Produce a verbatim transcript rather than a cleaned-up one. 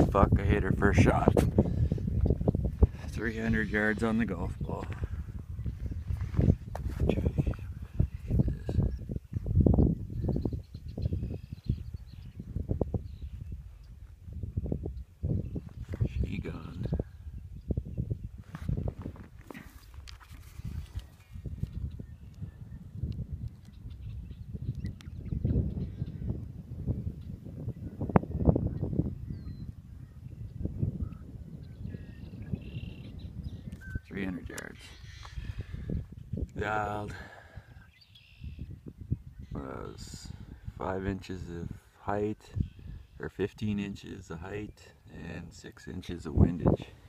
fuck, I hit her first shot. three hundred yards on the golf ball. She gone. three hundred yards. Dialed was five inches of height, or fifteen inches of height, and six inches of windage.